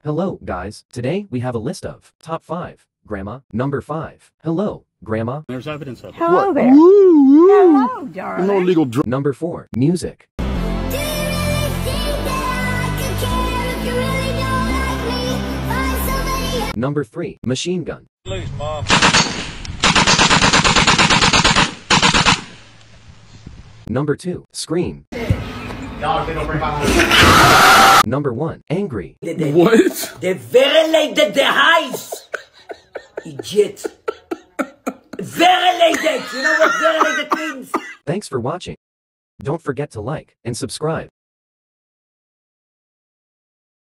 Hello, guys. Today we have a list of top 5. Grandma, number 5. Hello, Grandma. There's evidence of it. Hello there. Woo, Hello, darling. no legal drug. Number 4. Music. Number 3. Machine Gun. Please, Mom. Number 2. Scream. Number 1. Angry. What? They violated the highs. Idiot. Violated. You know what violated means? Thanks for watching. Don't forget to like and subscribe.